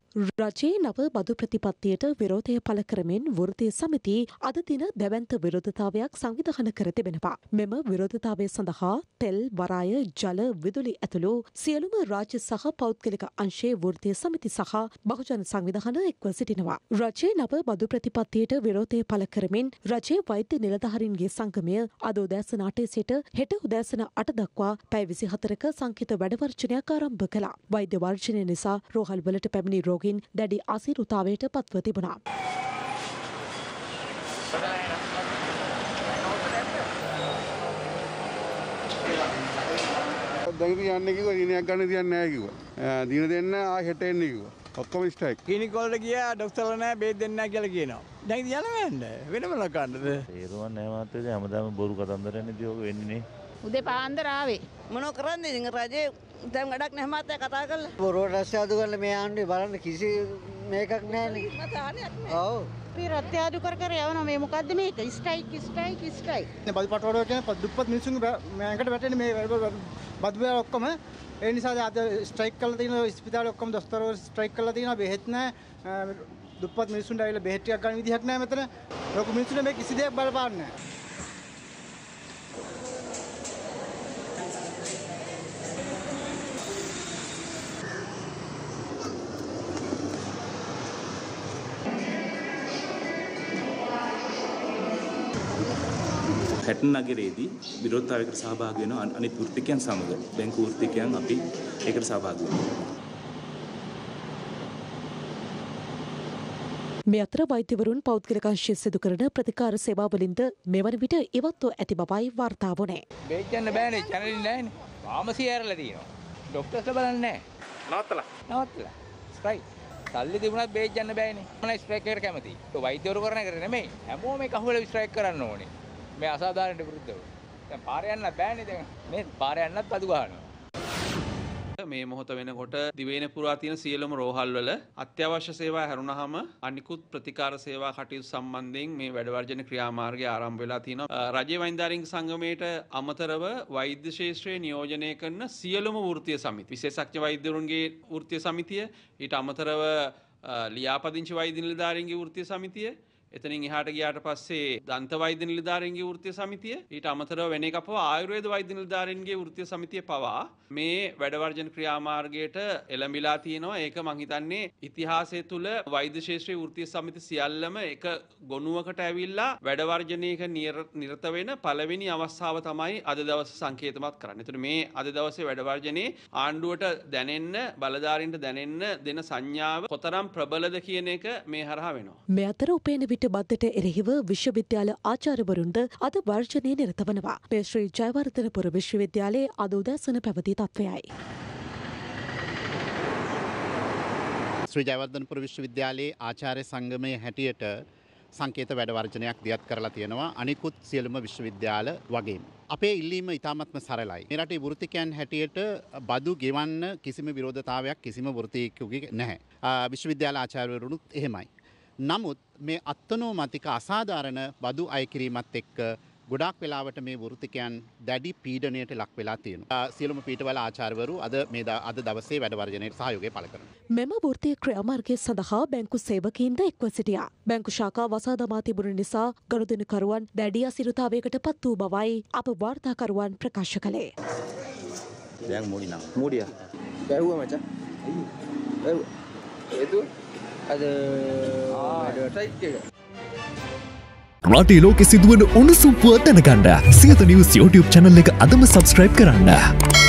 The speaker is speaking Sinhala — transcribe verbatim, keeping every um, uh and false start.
රජයේ නව බදු ප්‍රතිපත්තියට විරෝධය පළ කරමින් වෘත්තීය සමිති අද දින දැවැන්ත විරෝධතාවයක් සංවිධානය කර තිබෙනවා. මෙම විරෝධතාවය සඳහා තෙල්, වරාය, ජල, විදුලි ඇතුළු සියලුම රාජ්‍ය සහ පෞද්ගලික අංශයේ වෘත්තීය සමිති සහ බහුජන සංවිධාන එක්ව සිටිනවා. රජයේ නව බදු ප්‍රතිපත්තියට විරෝධය පළ කරමින් රජයේ වෛද්‍ය නිලධාරීන්ගේ සංගමය අද උදෑසන අටේ සිට හෙට උදෑසන අට දක්වා පැය විසිහතරක සංකීර්ණ වැඩවර්ජනයක් ආරම්භ කළා. වෛද්‍ය වර්ජනය නිසා රෝහල් වලට පැමිණි රෝගීන් දැඩි අසීරුතාවයට පත්ව තිබුණා. දැන් කියන්නේ කිව්වා දිනයක් ගන්න තියන්නේ නැහැ කිව්වා. දින දෙන්න ආ හෙට එන්න කිව්වා. ඔක්කොම ස්ට්‍රයික්. ක්ලිනික් වලට ගියා ડોක්ටර්ලා නැහැ බේත් දෙන්නේ නැහැ කියලා කියනවා. දැන් ඉතින් යන්න වෙන්නේ වෙනම ලකන්නද? ඒරුවන් නැහැ මාත්‍යේ හැමදාම බොරු කතන්දරනේ දියෝග වෙන්නේ නේ. උදේ පාන්දර ආවේ. මොනව කරන්නේ ඉතින් රජේ දැන් වැඩක් නැහැ මාත්‍යා කතා කරලා. බොරුවට රස්තියාදු කරලා මේ ආණ්ඩුවේ බලන්න කිසි මේකක් නැහැ නේ. මත හරියක් නැහැ. ඔව්. අපි රත්යාදු කර කර යවනවා මේ මොකද්ද මේක? Strike strike strike. මේ බදු පටවල කියන්නේ දුප්පත් මිනිස්සුන්ගේ මේකට වැටෙන්නේ මේ බදු වල ඔක්කොම ඒ නිසා අද ස්ට්‍රයික් කරලා තියෙනවා ස්පිතාලේ ඔක්කොම දොස්තරවරු ස්ට්‍රයික් කරලා තියෙනවා බෙහෙත් නැහැ දුප්පත් මිනිස්සුන්ට ඇවිල්ලා බෙහෙත් ටිකක් ගන්න විදිහක් නැහැ මෙතන. ලොකු මිනිස්සුන්ට මේ කිසි දෙයක් බලපාන්නේ නැහැ. හැටන් නගරයේදී විරෝධතාවයකට සහභාගී වෙන අනිත් වෘත්තිකයන් සමග බැංකු වෘත්තිකයන් අපි ඒකට සහභාගී වෙනවා. මේ අතර වෛද්‍යවරුන් පෞද්ගලික අංශය සිදු කරන ප්‍රතිකාර සේවාවලින්ද මෙවන විට ඉවත්ව ඇති බවයි වාර්තා වුණේ. බේත් යන්න බෑනේ channel නැහැනේ. ෆාමසි ඇරලා තියෙනවා. ડોක්ටර්ස්ලා බලන්නේ නැහැ. නවත්තලා. නවත්තලා. ස්ට්‍රයික්. සල්ලි තිබුණත් බේත් යන්න බෑනේ. මම ස්ට්‍රයික් එකට කැමතියි. ඒ වෛද්‍යවරු කරන එකට නෙමෙයි. හැමෝම එක අහුවෙලා ස්ට්‍රයික් කරන්න ඕනේ. මේ අසාධාරණයට විරුද්ධව. දැන් පාරේ යන්නත් බෑනේ දැන්. මේ පාරේ යන්නත් අඩු ගන්නවා. මේ මොහොත වෙනකොට දිවයින පුරා තියෙන සියලුම රෝහල් වල අත්‍යවශ්‍ය සේවා හැරුණාම අනිකුත් ප්‍රතිකාර සේවා කටයුතු සම්බන්ධයෙන් මේ වැඩවර්ජන ක්‍රියාමාර්ගය ආරම්භ වෙලා තිනවා. රජයේ වෛද්‍යාරින් සංගමයට අමතරව වෛද්‍ය ශාස්ත්‍රයේ නියෝජනය කරන සියලුම වෘත්තීය සමිති විශේෂඥ වෛද්‍යවරුන්ගේ වෘත්තීය සමිතිය ඊට අමතරව ලියාපදිංචි වෛද්‍ය නිලධාරීන්ගේ වෘත්තීය සමිතිය එතනින් එහාට ගියාට පස්සේ දන්ත වෛද්‍ය නිලධාරීන්ගේ වෘත්තීය සමිතිය ඊට අමතරව වෙන එකක් පවා ආයුර්වේද වෛද්‍ය නිලධාරීන්ගේ වෘත්තීය සමිතිය පවා මේ වැඩවර්ජන ක්‍රියාමාර්ගයට එළඹිලා තියෙනවා. ඒක මං හිතන්නේ ඉතිහාසය තුල වෛද්‍ය ශාස්ත්‍රයේ වෘත්තීය සමිති සියල්ලම එක ගොනුවකට ඇවිල්ලා වැඩවර්ජනයක නිරත වෙන පළවෙනි අවස්ථාව තමයි අද දවසේ සංකේතමත් කරන්නේ. ඒතර මේ අද දවසේ වැඩවර්ජනයේ ආණ්ඩුවට දැනෙන්න බලධාරීන්ට දැනෙන්න දෙන සංඥාව කොතරම් ප්‍රබලද කියන එක මේ හරහා වෙනවා. මේ අතර උපේන විට බද්දට එරෙහිව විශ්වවිද්‍යාල ආචාර්යවරුන්ද අද වර්ජනයේ නිරත වනවා. මේ ශ්‍රී ජයවර්ධනපුර විශ්වවිද්‍යාලයේ අද උදෑසන පැවති තත්ත්වයයි. ශ්‍රී ජයවර්ධනපුර විශ්වවිද්‍යාලයේ ආචාර්ය සංගමයේ හැටියට සංකේත වැඩ වර්ජනයක් දියත් කරලා තියෙනවා අනිකුත් සියලුම විශ්වවිද්‍යාල වගේම. අපේ ඉල්ලීම ඉතාමත්ම සරලයි. මේ රටේ වෘත්තිකයන් හැටියට බදු ගෙවන්න කිසිම විරෝධතාවයක් කිසිම වෘත්තිකයෙකුගේ නැහැ. විශ්වවිද්‍යාල ආචාර්යවරුනුත් එහෙමයි. නමුත් මේ අත්නෝමතික අසාධාරණ බදු අය කිරීමත් එක්ක ගොඩාක් වෙලාවට මේ වෘත්තිකයන් දැඩි පීඩනයට ලක් වෙලා තියෙනවා. සියලුම පීඨවල ආචාර්යවරු අද මේ අද දවසේ වැඩ වර්ජනයේ සහයෝගය පළ කරනවා. මෙම වෘත්තීය ක්‍රියාමාර්ගය සඳහා බැංකු සේවකීන්ද එක්ව සිටියා. බැංකු ශාඛා වසා දමා තිබුණු නිසා ගනුදෙනුකරුවන් දැඩි අසිරුතාවයකට පත් වූ බවයි අප වාර්තාකරුවන් ප්‍රකාශ කළේ. දැන් මූඩි නම්. මූඩියා. බැවුවා මචං. බැවුවා. ඒතු අද ස්ට්‍රයික් එක. රටේ ලෝකෙ සිදුවන උණුසුම් පුවත් දැනගන්න සියත නිවුස් YouTube channel එක අදම subscribe කරන්න.